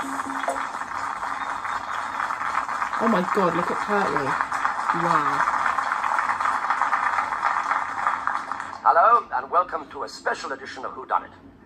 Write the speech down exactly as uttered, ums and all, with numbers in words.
Oh my god, look at Pertwee. Wow. Hello, and welcome to a special edition of Who Done It.